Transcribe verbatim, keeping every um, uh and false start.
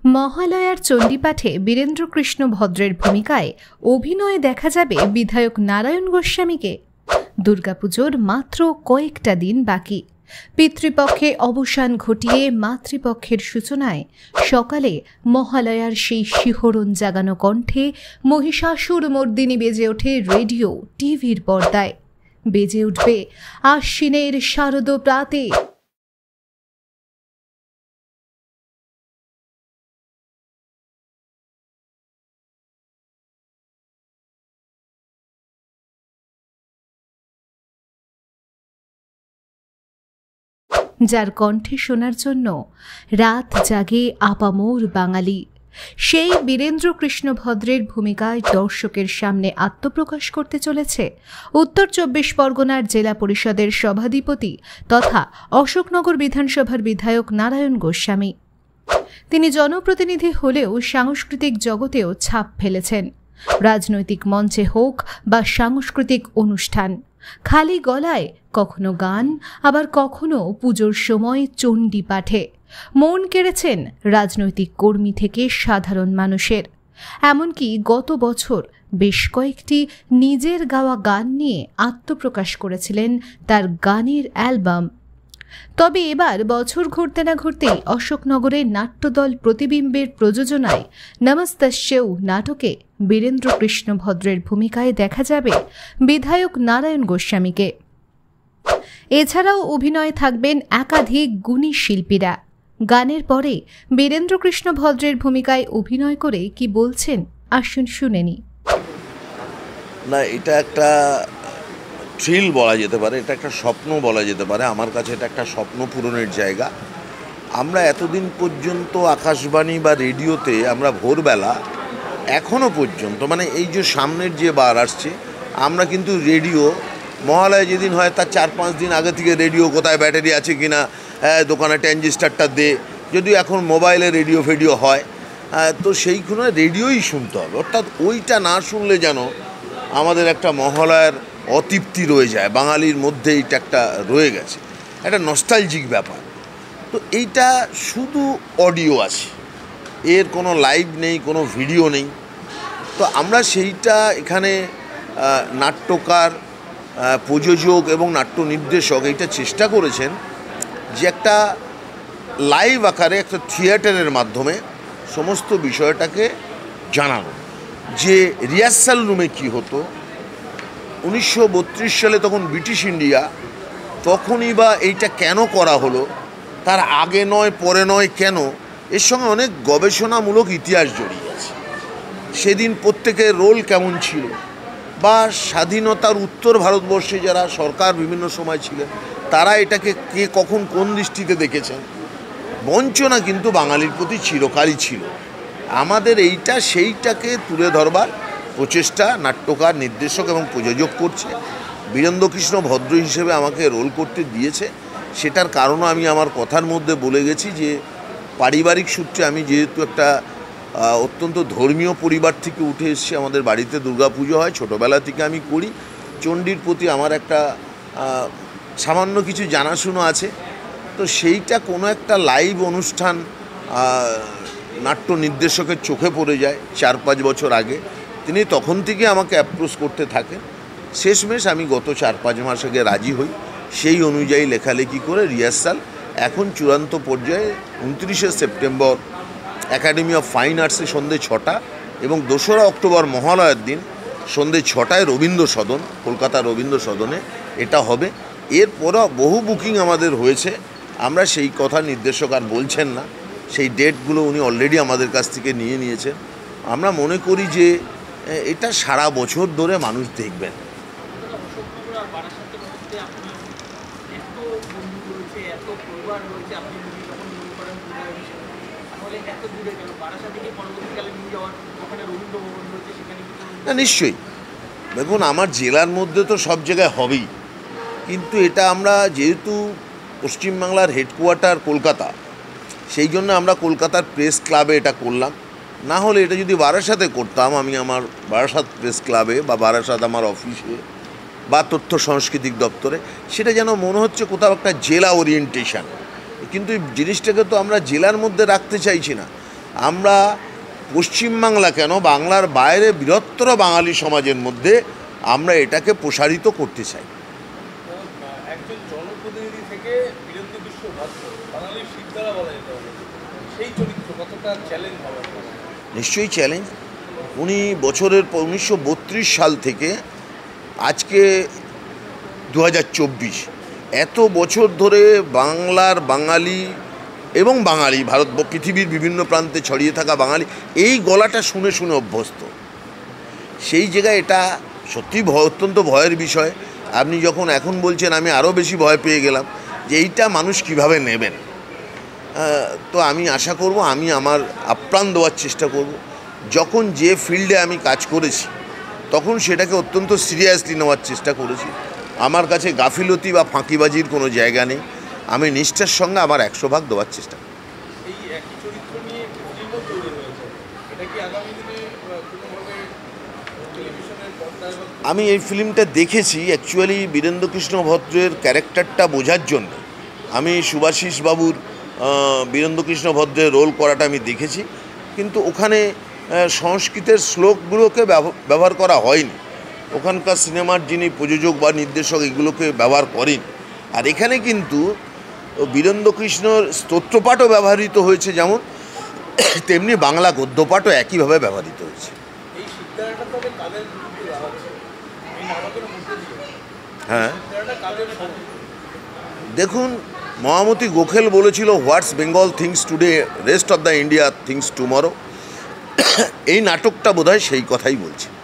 মহালয়ার চণ্ডীপাঠে বীরেন্দ্রকৃষ্ণ ভদ্রের ভূমিকায় অভিনয়ে দেখা যাবে বিধায়ক নারায়ণ গোস্বামীকে। দুর্গাপুজোর মাত্র কয়েকটা দিন বাকি। পিতৃপক্ষে অবসান ঘটিয়ে মাতৃপক্ষের সূচনায় সকালে মহালয়ার সেই শিহরণ জাগানো কণ্ঠে মহিষাসুর মর্দিনী বেজে ওঠে রেডিও টিভির পর্দায়। বেজে উঠবে আশ্বিনের শারদ প্রাতে। যার কণ্ঠে শোনার জন্য রাত জাগে আপামোর বাঙালি, সেই বীরেন্দ্রকৃষ্ণ ভদ্রের ভূমিকায় দর্শকের সামনে আত্মপ্রকাশ করতে চলেছে উত্তর চব্বিশ পরগনার জেলা পরিষদের সভাধিপতি তথা অশোকনগর বিধানসভার বিধায়ক নারায়ণ গোস্বামী। তিনি জনপ্রতিনিধি হলেও সাংস্কৃতিক জগতেও ছাপ ফেলেছেন। রাজনৈতিক মঞ্চে হোক বা সাংস্কৃতিক অনুষ্ঠান, খালি গলায় কখনো গান, আবার কখনো পুজোর সময় চণ্ডী পাঠে মন কেড়েছেন রাজনৈতিক কর্মী থেকে সাধারণ মানুষের। এমনকি গত বছর বেশ কয়েকটি নিজের গাওয়া গান নিয়ে আত্মপ্রকাশ করেছিলেন তার গানের অ্যালবাম। তবে এবার বছর ঘুরতে না ঘুরতেই অশোকনগরের নাট্যদল প্রতিবিম্বের প্রযোজনায় নমস্তস্যৌ নাটকে বীরেন্দ্রকৃষ্ণ ভদ্রের ভূমিকায় দেখা যাবে বিধায়ক নারায়ণ গোস্বামীকে। এছাড়াও অভিনয়ে থাকবেন একাধিক গুণী শিল্পীরা। গানের পরে বীরেন্দ্রকৃষ্ণ ভদ্রের ভূমিকায় অভিনয় করে কি বলছেন আসুন শুনে নি। না, এটা একটা থ্রিল বলা যেতে পারে, এটা একটা স্বপ্ন বলা যেতে পারে। আমার কাছে এটা একটা স্বপ্ন পূরণের জায়গা। আমরা এতদিন পর্যন্ত আকাশবাণী বা রেডিওতে আমরা ভোরবেলা এখনও পর্যন্ত, মানে এই যে সামনের যে বার আসছে, আমরা কিন্তু রেডিও মহালয়া যেদিন হয় তার চার পাঁচ দিন আগে থেকে রেডিও কোথায় ব্যাটারি আছে কি না, দোকানে ট্রানজিস্টারটা দে, যদিও এখন মোবাইলে রেডিও ফেডিও হয়, তো সেইখানে রেডিওই শুনতে হবে। অর্থাৎ ওইটা না শুনলে যেন আমাদের একটা মহালয়ার অতৃপ্তি রয়ে যায়, বাঙালির মধ্যে এইটা একটা রয়ে গেছে, একটা নস্টালজিক ব্যাপার। তো এইটা শুধু অডিও আছে, এর কোনো লাইভ নেই, কোনো ভিডিও নেই। তো আমরা সেইটা এখানে নাট্যকার, প্রযোজক এবং নাট্য নির্দেশক এইটা চেষ্টা করেছেন যে একটা লাইভ আকারে একটা থিয়েটারের মাধ্যমে সমস্ত বিষয়টাকে জানানো। যে রিহার্সাল রুমে কি হতো উনিশশো বত্রিশ সালে, তখন ব্রিটিশ ইন্ডিয়া, তখনই বা এইটা কেন করা হলো, তার আগে নয় পরে নয় কেন, এর সঙ্গে অনেক গবেষণামূলক ইতিহাস জড়িয়ে আছে। সেদিন প্রত্যেকের রোল কেমন ছিল, বা স্বাধীনতার উত্তর ভারতবর্ষে যারা সরকার বিভিন্ন সময় ছিলেন তারা এটাকে কে কখন কোন দৃষ্টিতে দেখেছেন। বঞ্চনা কিন্তু বাঙালির প্রতি চিরকালই ছিল। আমাদের এইটা সেইটাকে তুলে ধরবার প্রচেষ্টা নাট্যকার, নির্দেশক এবং প্রযোজক করছে। বীরেন্দ্রকৃষ্ণ ভদ্র হিসেবে আমাকে রোল করতে দিয়েছে, সেটার কারণও আমি আমার কথার মধ্যে বলে গেছি যে পারিবারিক সূত্রে আমি যেহেতু একটা অত্যন্ত ধর্মীয় পরিবার থেকে উঠে এসেছি, আমাদের বাড়িতে দুর্গাপুজো হয়, ছোটোবেলা থেকে আমি করি, চণ্ডীর প্রতি আমার একটা সামান্য কিছু জানাশুনো আছে। তো সেইটা কোনো একটা লাইভ অনুষ্ঠান নাট্য নির্দেশকের চোখে পড়ে যায় চার পাঁচ বছর আগে। তিনি তখন থেকে আমাকে অ্যাপ্রোচ করতে থাকেন। শেষমেশ আমি গত চার পাঁচ মাস আগে রাজি হই, সেই অনুযায়ী লেখালেখি করে রিহার্সাল এখন চূড়ান্ত পর্যায়ে। উনত্রিশে সেপ্টেম্বর একাডেমি অফ ফাইন আর্টসে সন্ধ্যে ছটা এবং দোসরা অক্টোবর মহালয়ার দিন সন্ধ্যে ছটায় রবীন্দ্র সদন, কলকাতা রবীন্দ্র সদনে এটা হবে। এরপরও বহু বুকিং আমাদের হয়েছে, আমরা সেই কথা নির্দেশক আর বলছেন না, সেই ডেটগুলো উনি অলরেডি আমাদের কাছ থেকে নিয়ে নিয়েছেন। আমরা মনে করি যে এটা সারা বছর ধরে মানুষ দেখবেন। না, নিশ্চয়ই। দেখুন, আমার জেলার মধ্যে তো সব জায়গায় হবেই, কিন্তু এটা আমরা যেহেতু পশ্চিমবাংলার হেডকোয়ার্টার কলকাতা, সেই জন্য আমরা কলকাতার প্রেস ক্লাবে এটা করলাম। না হলে এটা যদি বারাসাতে করতাম, আমি আমার বারাসাত প্রেস ক্লাবে বা বারাসাত আমার অফিসে বা তথ্য সাংস্কৃতিক দপ্তরে, সেটা যেন মনে হচ্ছে কোথাও একটা জেলা ওরিয়েন্টেশন। কিন্তু জিনিসটাকে তো আমরা জেলার মধ্যে রাখতে চাইছি না, আমরা পশ্চিমবাংলা কেন, বাংলার বাইরে বৃহত্তর বাঙালি সমাজের মধ্যে আমরা এটাকে প্রসারিত করতে চাই। একজন জনপ্রতিনিধি থেকে বীরেন্দ্র কৃষ্ণ ভদ্র, বাঙালির শিরদাঁড়া বলা যেতে পারে, সেই চরিত্র কতটা চ্যালেঞ্জ হবে? নিশ্চয়ই চ্যালেঞ্জ। উনি বছরের উনিশশো বত্রিশ সাল থেকে আজকে দু হাজার চব্বিশ এত বছর ধরে বাংলার বাঙালি এবং বাঙালি ভারত পৃথিবীর বিভিন্ন প্রান্তে ছড়িয়ে থাকা বাঙালি এই গলাটা শুনে শুনে অভ্যস্ত। সেই জায়গায় এটা সত্যি ভয়, অত্যন্ত ভয়ের বিষয়। আপনি যখন এখন বলছেন আমি আরও বেশি ভয় পেয়ে গেলাম যে এইটা মানুষ কিভাবে নেবেন। তো আমি আশা করব, আমি আমার আপ্রাণ দেওয়ার চেষ্টা করব। যখন যে ফিল্ডে আমি কাজ করেছি তখন সেটাকে অত্যন্ত সিরিয়াসলি নেওয়ার চেষ্টা করেছি। আমার কাছে গাফিলতি বা ফাঁকিবাজির কোনো জায়গা নেই। আমি নিষ্ঠার সঙ্গে আমার একশো ভাগ দেওয়ার চেষ্টা করি। এই একই চরিত্র নিয়ে ফিল্মও তৈরি হয়েছে, এটা কি আগামী দিনে কোনোভাবে টেলিভিশনের পর্দায়? আমি এই ফিল্মটা দেখেছি অ্যাকচুয়ালি বীরেন্দ্র কৃষ্ণ ভদ্রের ক্যারেক্টারটা বোঝার জন্য। আমি সুভাষিস বাবুর বীরেন্দ্র কৃষ্ণ ভদ্রের রোল করাটা আমি দেখেছি, কিন্তু ওখানে সংস্কৃতের শ্লোকগুলোকে ব্যবহার করা হয়নি। ওখানকার সিনেমার যিনি প্রযোজক বা নির্দেশক এগুলোকে ব্যবহার করেন। আর এখানে কিন্তু বীরেন্দ্র কৃষ্ণর স্তোত্রপাঠও ব্যবহৃত হয়েছে, যেমন তেমনি বাংলা গদ্যপাঠও একইভাবে ব্যবহৃত হয়েছে। এই শিরদাঁড়াটা তবে কাদের বিরুদ্ধে দেওয়া হচ্ছে? এই নাটকের মধ্যে দিয়ে হ্যাঁ, শিরদাঁড়াটা কাদের বিরুদ্ধে? দেখুন, মহামতি গোখেল বলেছিল what's Bengal thinks today, rest of the India thinks tomorrow. এই নাটকটা বোধহয় সেই কথাই বলছে।